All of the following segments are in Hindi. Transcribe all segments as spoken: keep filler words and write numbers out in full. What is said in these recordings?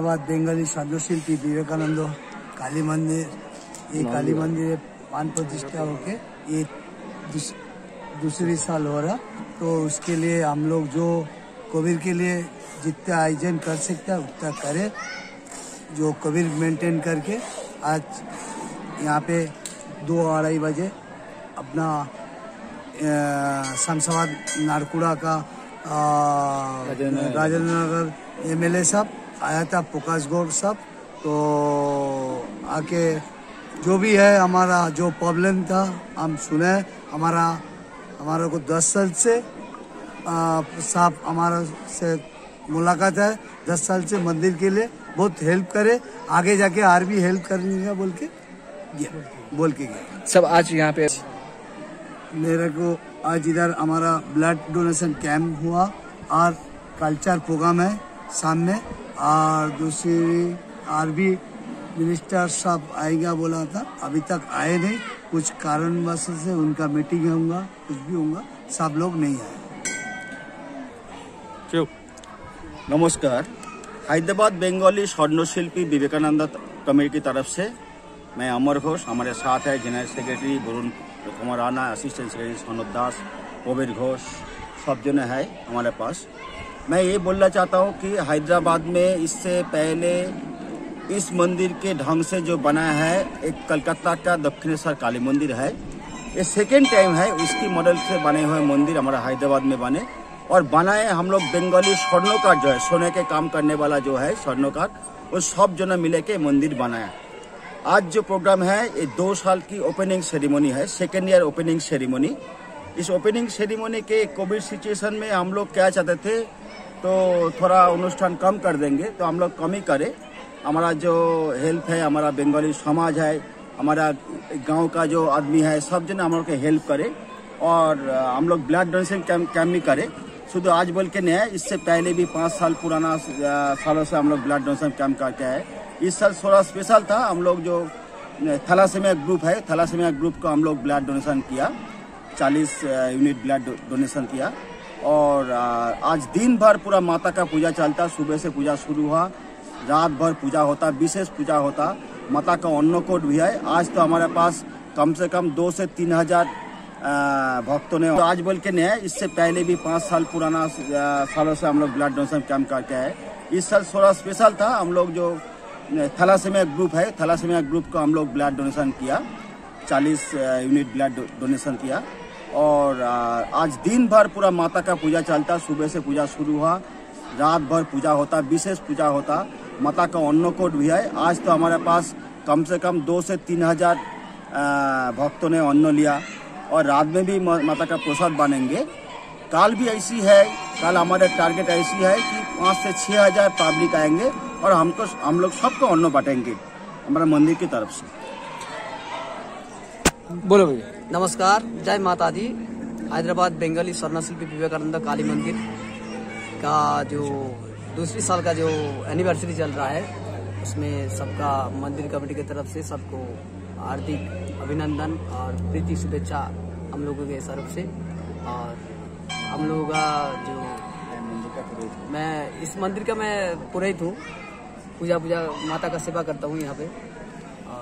हैदराबाद बेंगली साधुशिल्पी विवेकानंद काली मंदिर, ये काली मंदिर प्राण प्रतिष्ठा होके ये दूस, दूसरी साल हो रहा। तो उसके लिए हम लोग जो कोविड के लिए जितना आयोजन कर सकता है उतना करे, जो कोविड मेंटेन करके आज यहाँ पे दो अढ़ाई बजे अपना शमशाबाद नारकुड़ा का राजेंद्र नगर एमएलए साहब आया था, प्रकाश गौड़ साहब। तो आके जो भी है हमारा जो प्रॉब्लम था हम सुने। हमारा हमारा को दस साल से साहब हमारा से मुलाकात है, दस साल से मंदिर के लिए बहुत हेल्प करे, आगे जाके और भी हेल्प करनी है बोल के गया, बोल के गया सब। आज यहाँ पे मेरे को आज इधर हमारा ब्लड डोनेशन कैंप हुआ और कल्चर प्रोग्राम है सामने, और दूसरी आरबी मिनिस्टर साहब आएगा बोला था, अभी तक आए नहीं, कुछ कारणवश से उनका मीटिंग होगा, कुछ भी होगा, सब लोग नहीं आए। क्यों? नमस्कार, हैदराबाद बंगाली स्वर्णशिल्पी विवेकानंद कमेटी की तरफ से मैं अमर घोष, हमारे साथ है general secretary Varun Kumar Rana, assistant secretary Sanoj Das, Kabir Ghosh, सब जने है हमारे पास। मैं ये बोलना चाहता हूँ कि हैदराबाद में इससे पहले इस मंदिर के ढंग से जो बना है, एक कलकत्ता का दक्षिणेश्वर काली मंदिर है, ये सेकेंड टाइम है उसकी मॉडल से बने हुए मंदिर हमारा हैदराबाद में बने, और बनाए हम लोग बंगाली स्वर्णकार जो है, सोने के काम करने वाला जो है स्वर्णकार, वो सब जने मिले के मंदिर बनाया। आज जो प्रोग्राम है ये दो साल की ओपनिंग सेरेमनी है, सेकेंड ईयर ओपनिंग सेरेमनी। इस ओपनिंग सेरेमनी के कोविड सिचुएशन में हम लोग क्या चाहते थे, तो थोड़ा अनुष्ठान कम कर देंगे, तो हम लोग कम ही करें। हमारा जो हेल्प है, हमारा बंगाली समाज है, हमारा गांव का जो आदमी है, सब जन हम लोग के हेल्प करे, और हम लोग ब्लड डोनेशन कैंप कैंप भी करें। शुद्ध आज बोल के नहीं है, इससे पहले भी पाँच साल पुराना सालों से हम लोग ब्लड डोनेशन कैंप करके आए। इस साल थोड़ा स्पेशल था, हम लोग जो थैलासेमिया ग्रुप है, थैलासेमिया ग्रुप को हम लोग ब्लड डोनेशन किया, चालीस यूनिट ब्लड डोनेशन किया। और आज दिन भर पूरा माता का पूजा चलता, सुबह से पूजा शुरू हुआ, रात भर पूजा होता, विशेष पूजा होता, माता का अन्नकूट भी है। आज तो हमारे पास कम से कम दो से तीन हजार भक्तों ने, तो आज बोल के नहीं है, इससे पहले भी पाँच साल पुराना सालों से हम लोग ब्लड डोनेशन कैंप करके आए। इस साल थोड़ा स्पेशल था, हम लोग जो थैलासेमिया ग्रुप है, थैलासेमिया ग्रुप को हम लोग ब्लड डोनेशन किया, चालीस यूनिट ब्लड डोनेशन किया। और आज दिन भर पूरा माता का पूजा चलता, सुबह से पूजा शुरू हुआ, रात भर पूजा होता, विशेष पूजा होता, माता का अन्नकूट भी है। आज तो हमारे पास कम से कम दो से तीन हजार भक्तों ने अन्न लिया, और रात में भी माता का प्रसाद बनेंगे। कल भी ऐसी है, कल हमारे टारगेट ऐसी है कि पाँच से छः हजार पब्लिक आएंगे, और हमको हम लोग सबको अन्न बांटेंगे हमारा मंदिर की तरफ से। बोलो भैया। नमस्कार, जय माता दी। हैदराबाद बंगाली स्वर्णशिल्पी विवेकानंद काली मंदिर का जो दूसरी साल का जो एनिवर्सरी चल रहा है, उसमें सबका मंदिर कमेटी की तरफ से सबको हार्दिक अभिनंदन और प्रीति शुभेच्छा हम लोगों के तरफ से। और हम लोगों का जो मैं इस मंदिर का मैं पुरोहित हूँ, पूजा पूजा माता का सेवा करता हूँ यहाँ पे। और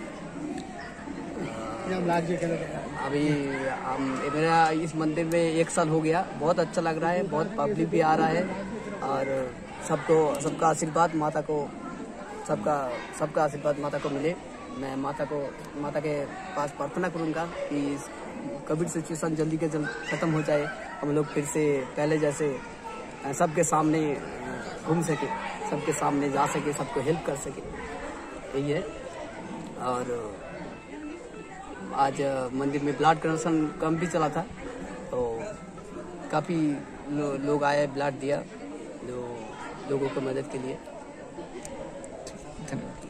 अभी हम मेरा इस मंदिर में एक साल हो गया, बहुत अच्छा लग रहा है, बहुत पब्लिक भी आ रहा है, और सबको सबका आशीर्वाद माता को सबका सबका आशीर्वाद माता को मिले। मैं माता को माता के पास प्रार्थना करूँगा कि कोविड सिचुएशन जल्दी के जल्द खत्म हो जाए, हम लोग फिर से पहले जैसे सबके सामने घूम सके, सबके सामने जा सके, सबको हेल्प कर सके, यही है। और आज मंदिर में ब्लड डोनेशन कैंप भी चला था, तो काफ़ी लो, लोग आए, ब्लड दिया जो लोगों को मदद के लिए। धन्यवाद।